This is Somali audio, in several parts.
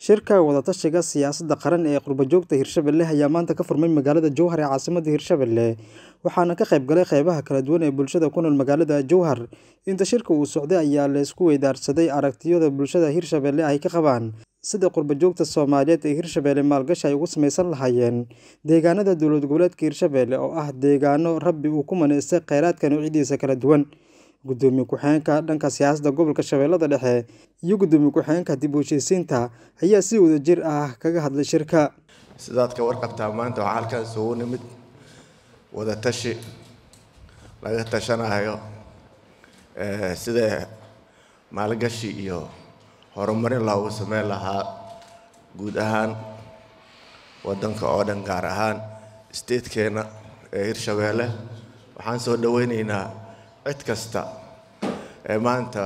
Shirka wadatashiga siyaasadda qaran ee qurbo-joogta Hirshabelle ayaa maanta ka furmay magaalada Jowhar ee caasimadda Hirshabelle, waxaana ka qayb galay qaybaha kala duwan ee bulshada ku nool magaalada Jowhar. Inta shirka uu socday ayaa la isku weydaarsaday aragtiyada bulshada Hirshabelle ay ka qabaan sida qurbo-joogta Soomaaliyeed ee Hirshabelle maalgashi ay ugu samaysan lahaayeen deegaanada dowlad goboleedka Hirshabelle oo ah deegaano Rabbi uu ku maneystay kheyraadka noocyadiisa kala duwan. Gudoomiye ku-xigeenka dhanka siyaasadda gobolka Shabeellada Dhexe iyo gudoomiye ku-xigeenka dib u heshiisiinta ayaa si wadajir ah kaga hadlay shirka. sidaad ka warqabtaa maanta waxaa halkaas ugu nimid wada tashi laga tashanayo sida maalgashi iyo horumarin loogu sameyn lahaa guud ahaan wadanka oo dhan gaar ahaan state-keena ee Hirshabelle. waxaan soo dhaweynaynaa cid kasta ee maanta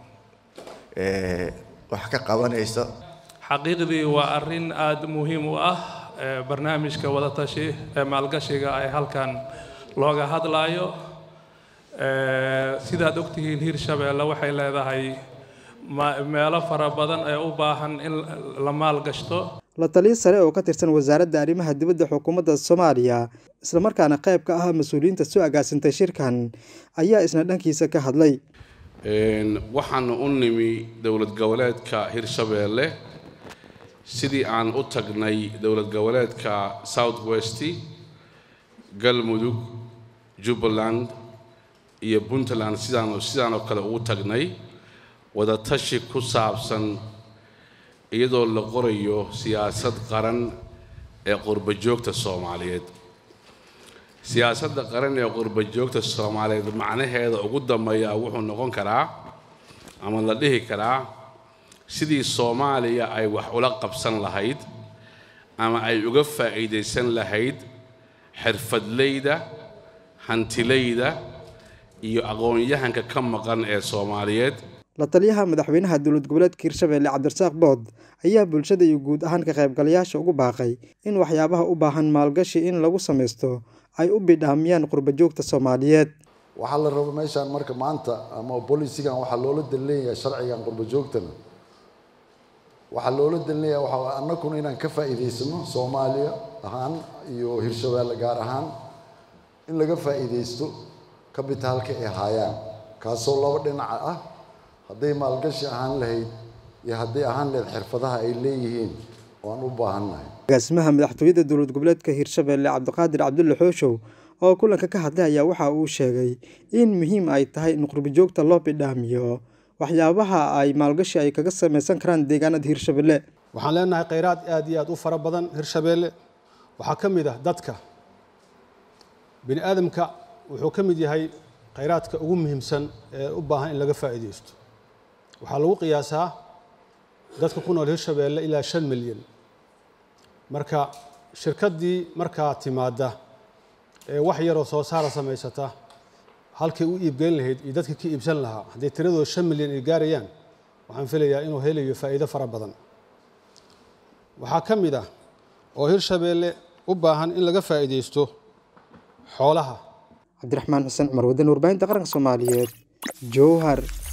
wax ka qabanaysa. xaqiiqdii waa arrin aad muhiim u ah barnaamijka wada tashi ee maalgashiga ay halkan looga hadlayo. sidaad ogtihiin Hirshabelle waxay leedahay meelo fara badan ee u baahan in la maalgashto. La taliye sare oo ka tirsan wasaaradda arrimaha dibadda xukuumadda Soomaaliya isla markaana qayb ka ah mas'uuliyiinta soo agaasintay shirkan ayaa isna dhankiisa ka hadlay. waxaan u nimi dowlad goboleedka Hirshabelle sidii aan u tagnay dowlad goboleedka South West, Galmudug, Jubaland iyo Puntland sidaan oo kale ugu tagnay wada tashi ku saabsan iyadoo la qorayo siyaasad qaran ee qurbo-joogta Soomaaliyeed. siyaasadda qaran ee qurbo-joogta Soomaaliyeed macnaheeda ugu dambeeya wuxuu noqon karaa ama la dhihi karaa sidii Soomaaliya ay wax ula qabsan lahayd ama ay uga faa'iideysan lahayd xirfadleyda, hantileyda iyo aqoon-yahanka ka maqan ee Soomaaliyeed. La taliyaha madaxweynaha dowlad goboleedka Hirshabelle Cabdirasaaq Bood ayaa bulshada iyo guud ahaan ka qaybgalayaasha ugu baaqay in waxyaabaha u baahan maalgashi in lagu sameysto ay u bidhaamiyaan qurbo-joogta Soomaaliyeed. waxaa la rabo meeshaan marka maanta ama policy-gan waxaa loola dalinayaa sharcigan qurbo-joogtana waxaa loola dalinayaa waxa annaguna inaan ka faa'iideysano Soomaaliya ahaan iyo Hirshabelle gaar ahaan in laga faa'iideysto kabitaalka ay hayaan kaasoo laba dhinac ah hadday maalgashi ahaan lahayd iyo hadday ahaan lahayd xirfadaha ay leeyihiin waan u baahannahay. agaasimaha madaxtooyada dowlad goboleedka Hirshabelle Cabdiqaadir Cabdulle Xooshow oo kulanka ka hadlay ayaa waxa uu sheegay in muhiim ay tahay in qurbo-joogta loo bidhaamiyo waxyaabaha ay maalgashi ay kaga samaysan karaan deegaanada Hirshabelle. waxaan leenahay kheyraad aad iyo aad u fara badan Hirshabelle. waxaa ka mid ah dadka bini aadamka wuxuu ka mid yahay kheyraadka ugu muhiimsan ee u baahan in laga faa'iideysto. waxaa lagu qiyaasaa dadka ku nool Hirshabelle ilaa 5 milyan. marka shirkaddii markaa timaada ee wax yaroo soo saara samaysata halkay u iibgeyn lahayd iyo dadka ka iibsan lahaa haddii tiradooda 5 milyan ay gaarayaan waxaan filayaa inuu helayo faa'iido fara badan. waxaa ka mid ah oo Hirshabelle u baahan in laga faa'iideysto xoolaha. Cabdiraxmaan Xuseen Cumar, Waddan Warbaahinta Qaranka Soomaaliyeed, Jowhar.